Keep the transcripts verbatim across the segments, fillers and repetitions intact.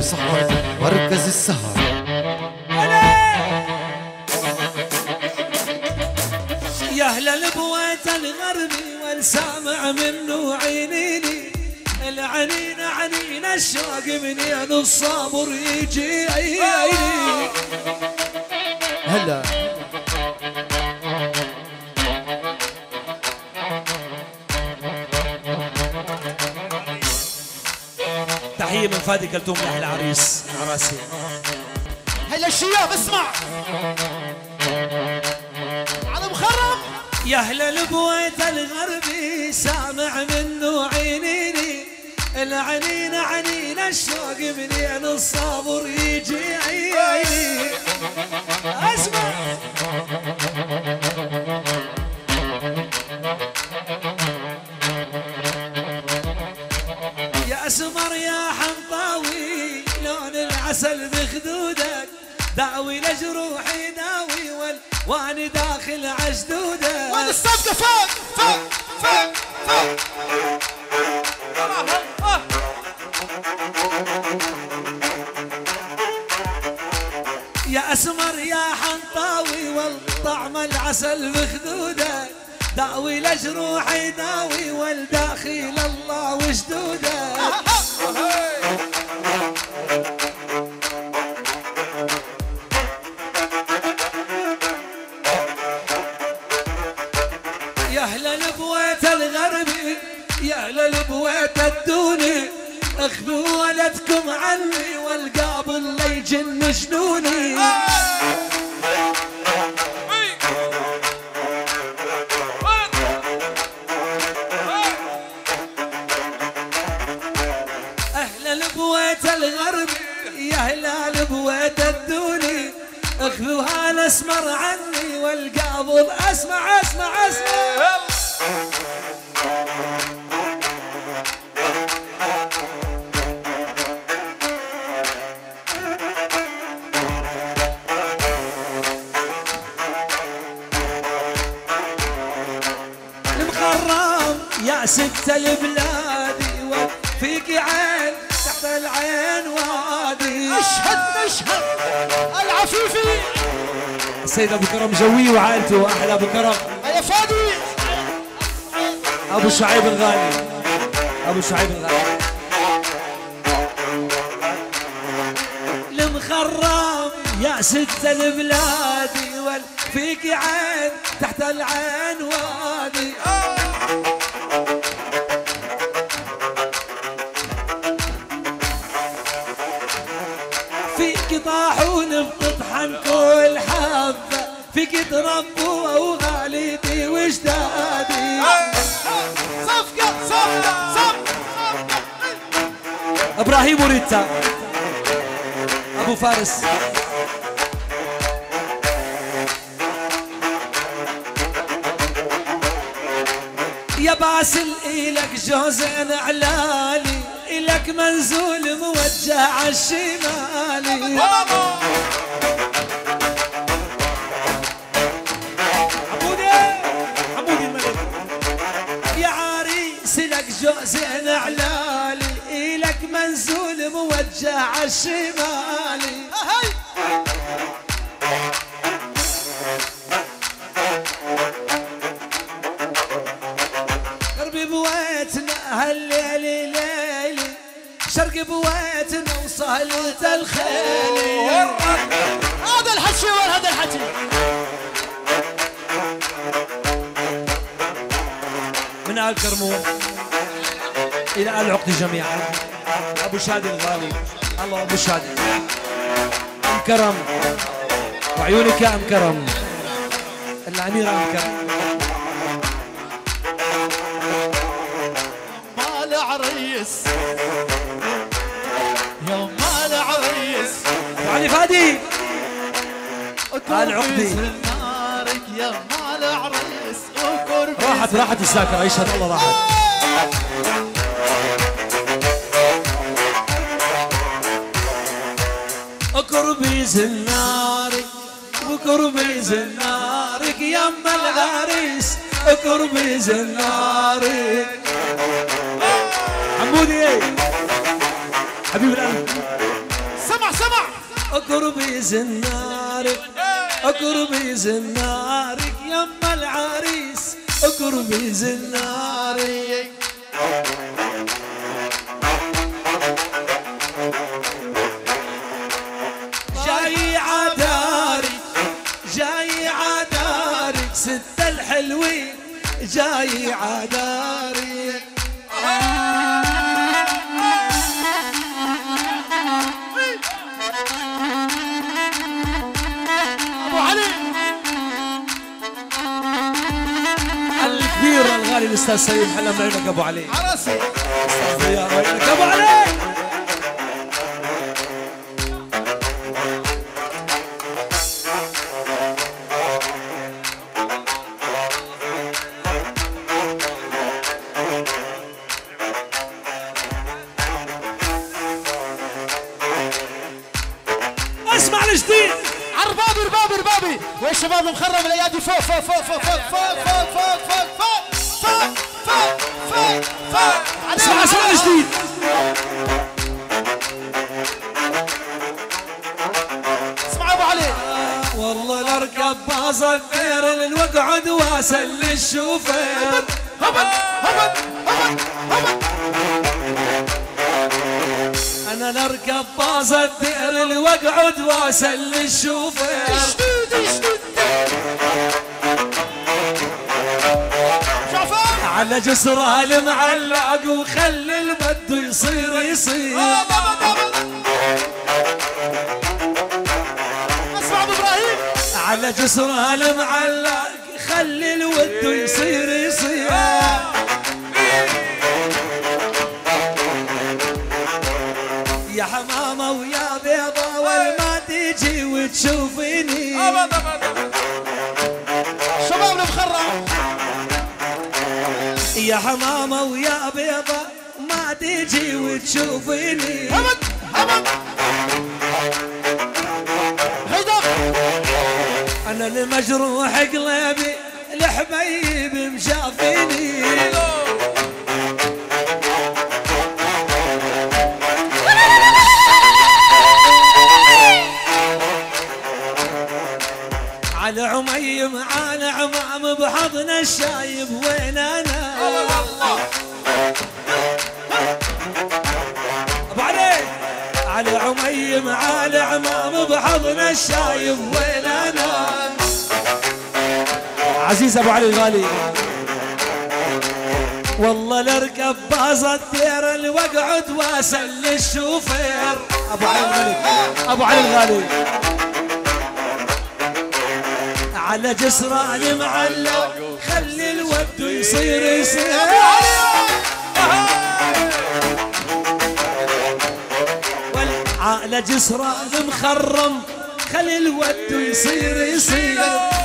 صحوة مركز السهر. يا أهل البويت الغربي والسامع منه عينيني، العنين عنين الشوق منين الصابر يجي عيني. هلا تحية من فادي كلثوم لأهل العريس عراسي. هلا الشياب اسمع على مخرم. يا أهل البويت الغربي سامع منه عينيني، العنين عنين الشوق منين الصابر يجي عيني. اسمع يا اسمر يا حنطاوي لون العسل بخدودك، داوي لجروحي داوي وال واني داخل عجدودك. وين الصفقة فوق فوق فوق فوق. يا اسمر يا حنطاوي والطعم العسل بخدودك، داوي لجروحي داوي والداخل الله وجدودك. يا اهل البويت الغربي يا اهل البويت الدوني، اخذوا ولدكم عني والقابل اللي يجن جنوني. اهل البويت الغربي يا اهل البويت الدوني، اخذوها الاسمر عني والقابل. اسمع اسمع اسمع المخرم يا ست البلادي وفيك عين تحت العين وادي. اشهد اشهد العفيفي السيد ابو كرم جوي وعائلته واحلى ابو كرم. يا فادي ابو شعيب الغالي ابو شعيب الغالي. المخرم يا ست البلادي والفيك عين تحت العين وادي. فيك طاحون بتطحن كل حبة، فيك تربوا وغاليتي وجدادي. صفقة صفقة صفقة. ابراهيم وريتا ابو فارس. يا باسل إلك جوزين علالي، إلك منزول موجه عالشمالي. عمودي عمودي الملك يا عريس إلك جوزين علالي، إلك منزول موجه عالشمالي. بويتنا هالليل ليلي، شرق بويتنا وصهلت الخيل. هذا الحكي وين هذا الحكي؟ من آل كرمون إلى آل عقدي جميعا. أبو شادي الغالي الله أبو شادي أم كرم وعيونك يا أم كرم الأميرة أم كرم. عريس يوم مال عريس علي فادي آل عقدي. نارك يا مال عريس. راحت راحت الساكرة يشهد الله راحت. قربي زنارك وقربي زنارك يما العريس، قربي زنارك. حمودي حبيب القلب قربي زنارك قربي زنارك يما العريس قربي زنارك جاي عداري جاي عدارك ست الحلوين جاي عداري ابو علي الكبير الغالي الاستاذ سيد حلا معينك ابو علي عرسي استاذ ضياء معينك ابو علي اسمع الجديد عربابي ربابي ربابي والشباب المخرم الايادي فوق فوق فوق فوق فوق فوق فوق فوق فوق فوق فوق فوق فوق اسمع اسمع الجديد اسمع ابو علي والله لاركب باص الثير واقعد واسل الشوفير هبط هبط هبط هبط انا نركب باص الثير واقعد واسل الشوفير اشدود اشدود شوفوا على جسرها المعلق وخلي البد يصير يصير اسمع ابو ابراهيم على جسرها المعلق خلي الود يصير يصير يا حمامة ويا بيضة والما تجي وتشوفيني شباب المخرم يا حمامة ويا بيضة ما تجي وتشوفيني هبط هبط هيدا أنا المجروح قلبي الحبيب مشافيني على عميم على عمام بحضن الشايب وين انا ابو علي على عميم على عمام بحضن الشايب وين انا عزيز ابو علي الغالي والله لاركب باص الثير اللي واقعد واسل الشوفير ابو علي الغالي ابو علي الغالي على جسران معلق خلي الود يصير يصير على جسران مخرم خلي الود يصير يصير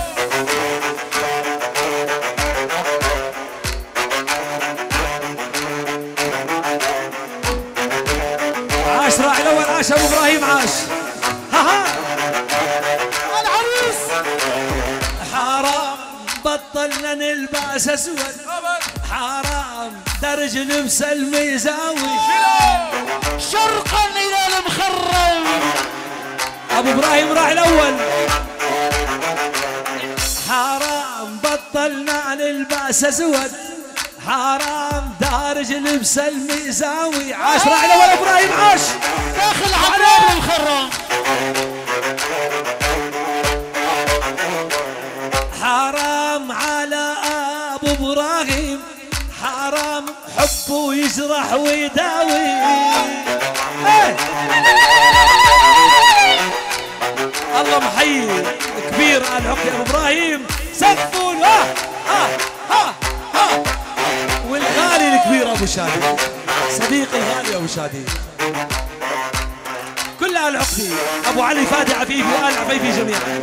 عاش راعي الاول عاش ابو ابراهيم عاش ها ها العريس حرام بطلنا نلبس اسود حرام درج لبس الميزاوي شرقا الى المخرم ابو ابراهيم راعي الاول حرام بطلنا نلبس اسود حرام دارج لبس الميزاوي عاش راعي الاول ابو ابراهيم عاش داخل عقاب المخرم حرام على ابو ابراهيم حرام حبه يجرح ويداوي ايه الله محيي كبير ال عقدي ابو ابراهيم سقفوا ها ها ها ها والغالي الكبير ابو شادي صديقي الغالي ابو شادي كل ال عقدي ابو علي فادي عفيفي وال عفيفي جميعا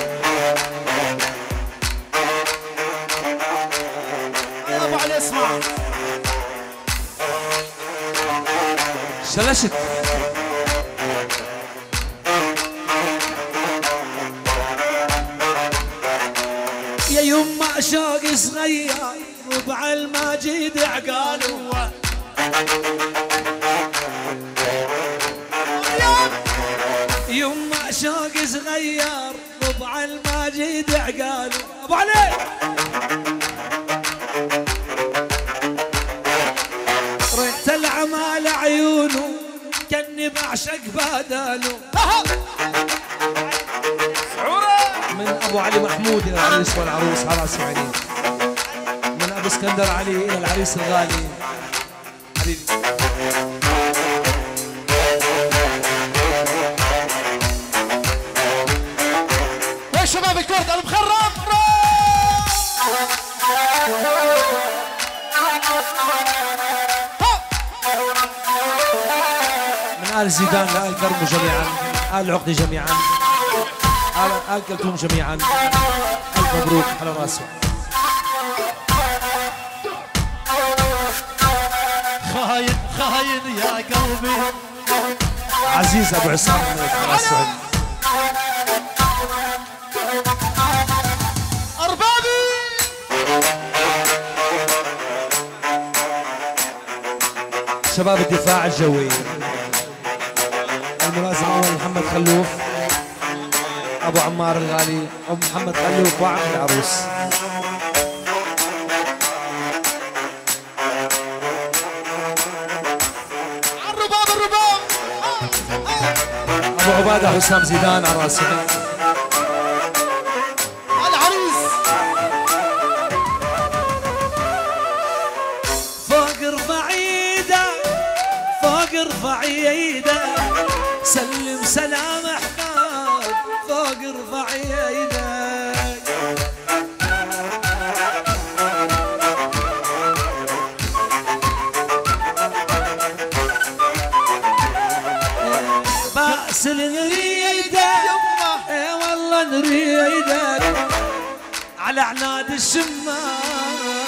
يا ابو علي اسمع شلشت يا يما شوق صغير ربع الماجد عقاله يما شوق صغير ربع الماجد عقاله ابو علي ريحة العمال عيونه كني بعشق بداله من ابو علي محمود الى العريس والعروس على راسي وعيني من ابو اسكندر علي الى العريس الغالي حبيبي يا شباب الكرد المخرم من آل زيدان لآل كرمو جميعا آل عقدي جميعا آل, آل كلثوم جميعا ألف مبروك على راسه خاين خاين يا قلبي عزيز أبو عصام على راسه أربابي شباب الدفاع الجوي الملازم اول محمد خلوف ابو عمار الغالي ابو محمد خلوف وعم العروس الرباب الرباب ابو عباده حسام زيدان على راسي العريس فوق ارفع ايدك فوق ارفع ايدك سلم سلام احباب فوق ارفع ايدك بأس نريدك اي والله نريدك على عناد الشمال